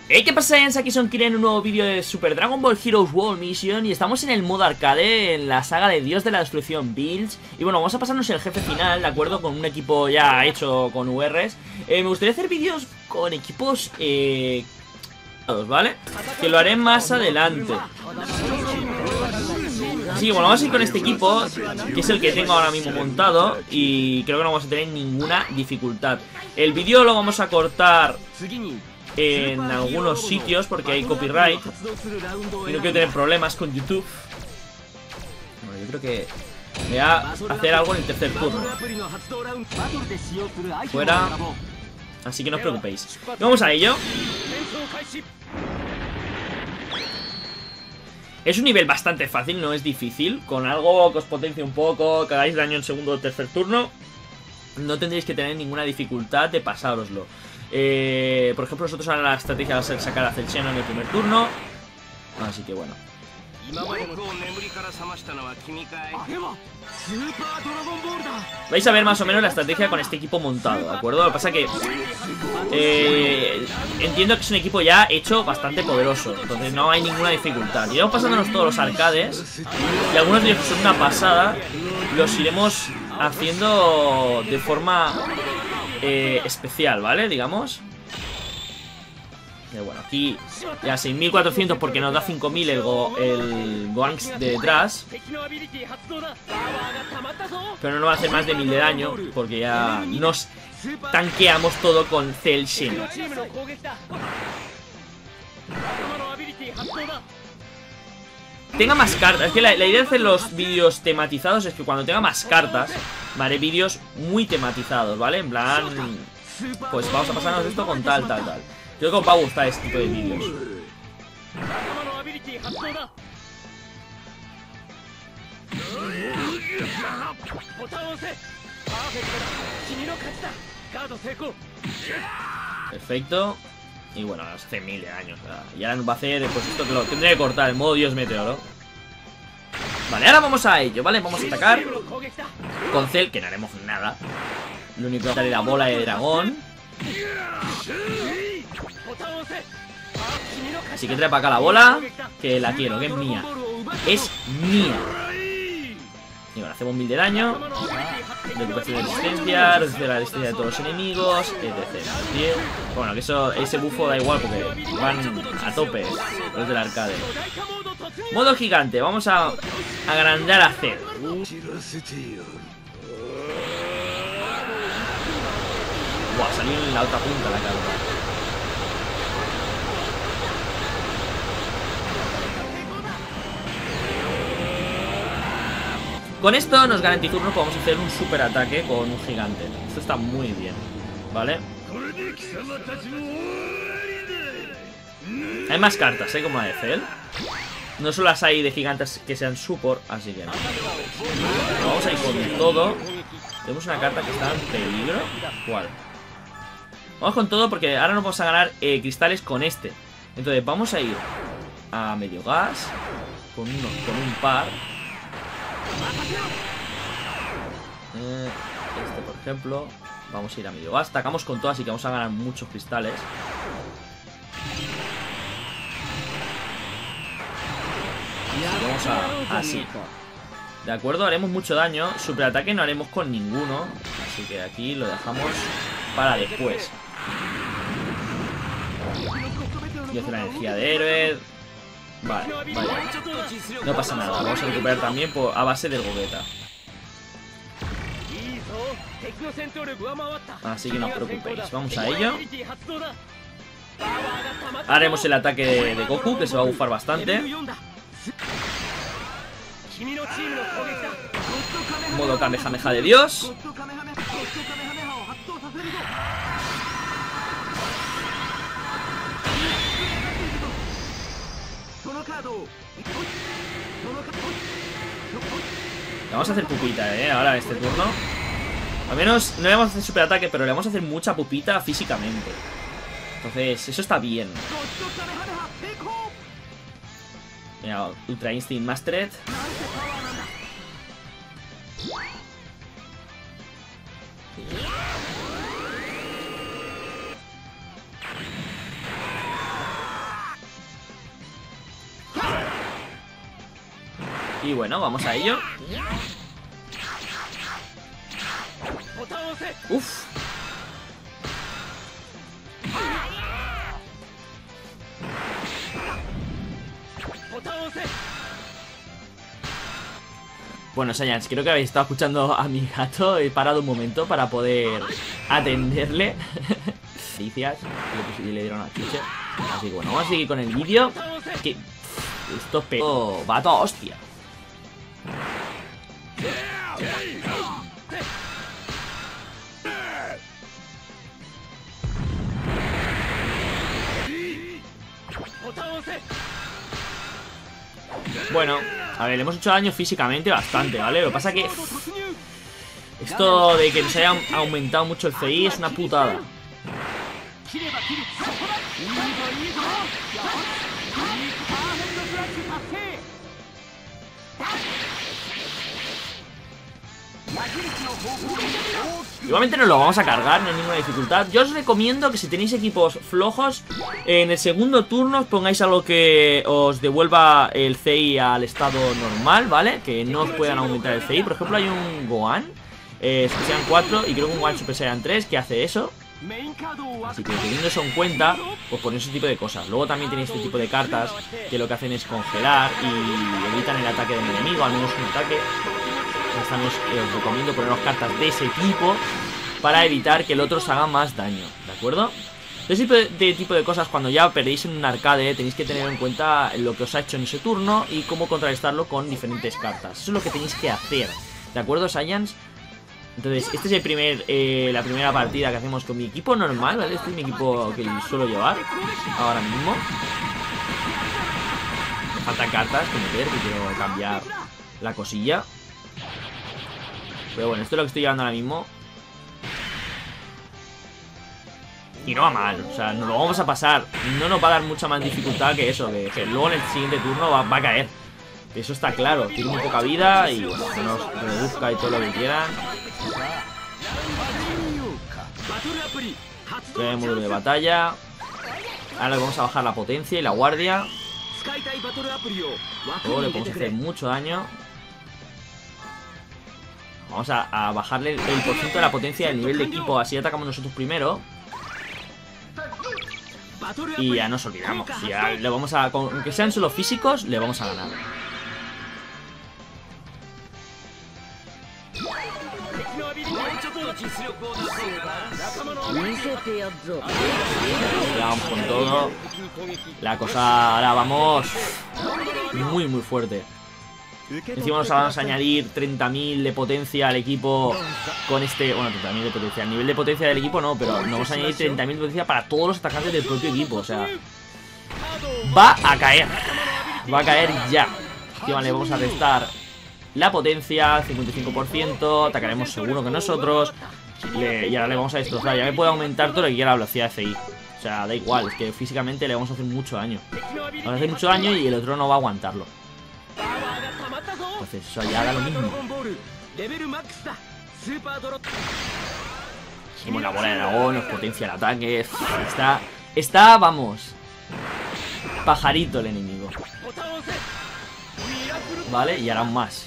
Hey, ¿qué pasa, Saiyans? Aquí son Kiren en un nuevo vídeo de Super Dragon Ball Heroes World Mission. Y estamos en el modo arcade, en la saga de Dios de la Destrucción, Bills. Y bueno, vamos a pasarnos el jefe final, ¿de acuerdo? Con un equipo ya hecho con URs. Me gustaría hacer vídeos con equipos, ¿vale? Que lo haré más adelante. Así que bueno, vamos a ir con este equipo, que es el que tengo ahora mismo montado. Y creo que no vamos a tener ninguna dificultad. El vídeo lo vamos a cortar en algunos sitios porque hay copyright y no quiero tener problemas con YouTube. Bueno, yo creo que voy a hacer algo en el tercer turno. Fuera. Así que no os preocupéis. Vamos a ello. Es un nivel bastante fácil, no es difícil. Con algo que os potencie un poco, que hagáis daño en segundo o tercer turno, no tendréis que tener ninguna dificultad de pasároslo. Por ejemplo, nosotros ahora la estrategia va a ser sacar a Cell Xeno en el primer turno. Así que bueno. Vais a ver más o menos la estrategia con este equipo montado, ¿de acuerdo? Lo que pasa que entiendo que es un equipo ya hecho bastante poderoso, entonces no hay ninguna dificultad. Iremos pasándonos todos los arcades y algunos de ellos que son una pasada los iremos haciendo de forma especial, ¿vale? Digamos. Bueno, aquí ya 6400 porque nos da 5000 el Gohanks de detrás. Pero no va a hacer más de 1000 de daño porque ya nos tanqueamos todo con Cell Xeno. Tenga más cartas. Es que la idea de hacer los vídeos tematizados es que cuando tenga más cartas, haré vídeos muy tematizados, ¿vale? En plan, pues vamos a pasarnos esto con tal. Creo que os va a gustar este tipo de vídeos. Perfecto. Y bueno, hace 1000 de años, ¿verdad? Y ahora nos va a hacer, pues esto que lo tendré que cortar, el modo Dios Meteoro. Vale, ahora vamos a ello, ¿vale? Vamos a atacar con Cell, que no haremos nada. Lo único que va a dar es la bola de dragón. Así que trae para acá la bola, que la quiero, que es mía. Es mía. Y bueno, hacemos 1000 de daño. Recuperación de resistencia, reducción de la resistencia de todos los enemigos, etc. Bueno, que ese bufo da igual porque van a tope los del arcade. Modo gigante, vamos a agrandar a Cell. Buah, salió en la otra punta la cabra. Con esto nos garantizo que podemos hacer un super ataque con un gigante. Esto está muy bien, ¿vale? Hay más cartas, como la de Cell. No solo las hay de gigantes que sean support, así que no. Vamos a ir con todo. Tenemos una carta que está en peligro. ¿Cuál? Vamos con todo porque ahora nos vamos a ganar cristales con este. Entonces vamos a ir a medio gas con un par. Este por ejemplo. Vamos a ir a medio gas. Atacamos con todo, así que vamos a ganar muchos cristales. Así, vamos a así. De acuerdo, haremos mucho daño. Superataque no haremos con ninguno, así que aquí lo dejamos para después. Y hace la energía de héroe. Vale. No pasa nada, vamos a recuperar también a base del Gogeta. Así que no os preocupéis, vamos a ello. Haremos el ataque de Goku, que se va a bufar bastante. Modo Kamehameha de Dios. Vamos a hacer pupita, ahora este turno. Al menos no le vamos a hacer super ataque, pero le vamos a hacer mucha pupita físicamente. Entonces, eso está bien. Mira, Ultra Instinct Mastered. Y bueno, vamos a ello. Uf. Bueno, Saiyans, creo que habéis estado escuchando a mi gato. He parado un momento para poder atenderle. Delicias. Y le dieron a chuche. Así que bueno, vamos a seguir con el vídeo. Que esto es peor. Va a toda hostia. Bueno, a ver, le hemos hecho daño físicamente bastante, ¿vale? Lo que pasa que esto de que nos haya aumentado mucho el CI es una putada. Igualmente nos lo vamos a cargar, no hay ninguna dificultad. Yo os recomiendo que si tenéis equipos flojos, en el segundo turno os pongáis algo que os devuelva el CI al estado normal, ¿vale? Que no os puedan aumentar el CI. Por ejemplo, hay un Gohan Super Saiyan 4 y creo que un Gohan Super Saiyan 3 que hace eso. Así que teniendo eso en cuenta, pues ponéis ese tipo de cosas. Luego también tenéis este tipo de cartas que lo que hacen es congelar y evitan el ataque del enemigo, al menos un ataque. Os recomiendo poneros cartas de ese tipo para evitar que el otro os haga más daño, ¿de acuerdo? Ese tipo de cosas, cuando ya perdéis en un arcade, tenéis que tener en cuenta lo que os ha hecho en ese turno y cómo contrarrestarlo con diferentes cartas. Eso es lo que tenéis que hacer, ¿de acuerdo, Saiyans? Entonces, este es la primera partida que hacemos con mi equipo normal, ¿vale? Este es mi equipo que suelo llevar ahora mismo. Me faltan cartas que meter, que quiero cambiar la cosilla. Pero bueno, esto es lo que estoy llevando ahora mismo. Y no va mal, o sea, nos lo vamos a pasar. No nos va a dar mucha más dificultad que eso, que luego en el siguiente turno va a caer. Eso está claro, tiene muy poca vida y bueno, que nos reduzca y todo lo que quieran. Módulo de batalla. Ahora le vamos a bajar la potencia y la guardia. Luego le podemos hacer mucho daño. Vamos a bajarle el porcentaje de la potencia del nivel de equipo. Así atacamos nosotros primero. Y ya nos olvidamos. Ya le vamos a, aunque sean solo físicos, le vamos a ganar. Vamos con todo. La cosa ahora vamos muy muy fuerte. Encima nos vamos a añadir 30.000 de potencia al equipo con este... Bueno, 30.000 de potencia. El nivel de potencia del equipo no, pero nos vamos a añadir 30.000 de potencia para todos los atacantes del propio equipo. O sea, va a caer. Va a caer ya. Encima le vamos a restar la potencia, 55%. Atacaremos seguro que nosotros. Y ahora le vamos a destrozar. Ya me puede aumentar todo lo que quiera la velocidad de CI. O sea, da igual, es que físicamente le vamos a hacer mucho daño. Vamos a hacer mucho daño y el otro no va a aguantarlo. Entonces eso ya da lo mismo. Hacemos la bola de dragón, nos potencia el ataque. Está, vamos, pajarito el enemigo. Vale, y ahora aún más.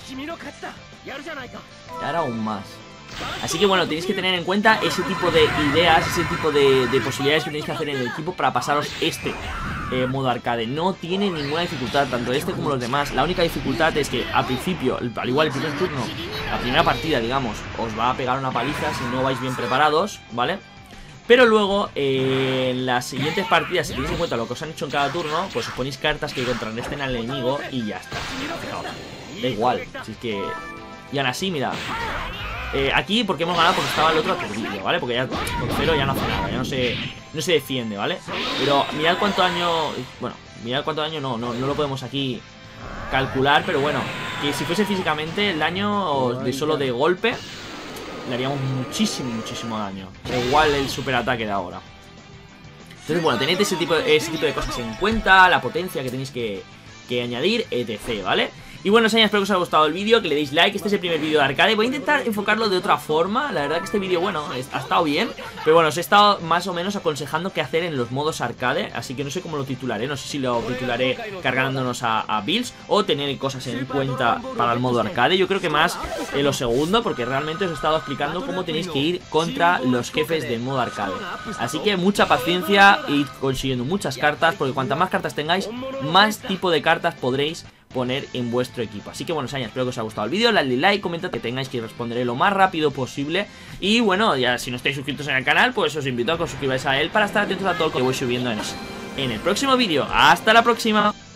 Y ahora aún más. Así que bueno, tenéis que tener en cuenta ese tipo de ideas, ese tipo de posibilidades que tenéis que hacer en el equipo para pasaros este modo arcade. No tiene ninguna dificultad, tanto este como los demás. La única dificultad es que al principio, al igual el primer turno, la primera partida, digamos, os va a pegar una paliza si no vais bien preparados, ¿vale? Pero luego, en las siguientes partidas, si tenéis en cuenta lo que os han hecho en cada turno, pues os ponéis cartas que contrarresten al enemigo y ya está. Da igual, si es que... Y aún así, mira... aquí porque hemos ganado porque estaba el otro aturdido, ¿vale? Porque ya con cero ya no hace nada, ya no se defiende, ¿vale? Pero mirad cuánto daño... Bueno, mirad cuánto daño no lo podemos aquí calcular, pero bueno, que si fuese físicamente el daño de solo de golpe le haríamos muchísimo daño. Igual el superataque de ahora. Entonces bueno, tened ese tipo de cosas en cuenta, la potencia que tenéis que añadir, etc, ¿vale? Y bueno, señores, espero que os haya gustado el vídeo, que le deis like. Este es el primer vídeo de arcade. Voy a intentar enfocarlo de otra forma. La verdad que este vídeo, bueno, ha estado bien, pero bueno, os he estado más o menos aconsejando qué hacer en los modos arcade. Así que no sé cómo lo titularé. No sé si lo titularé cargándonos a builds o tener cosas en cuenta para el modo arcade. Yo creo que más lo segundo, porque realmente os he estado explicando cómo tenéis que ir contra los jefes del modo arcade. Así que mucha paciencia y consiguiendo muchas cartas, porque cuantas más cartas tengáis, más tipo de cartas podréis poner en vuestro equipo. Así que bueno, señores, espero que os haya gustado el vídeo. Dadle like, comentad que tengáis, que responderé lo más rápido posible. Y bueno, ya si no estáis suscritos en el canal, pues os invito a que os suscribáis a él para estar atentos a todo lo que voy subiendo en el próximo vídeo. ¡Hasta la próxima!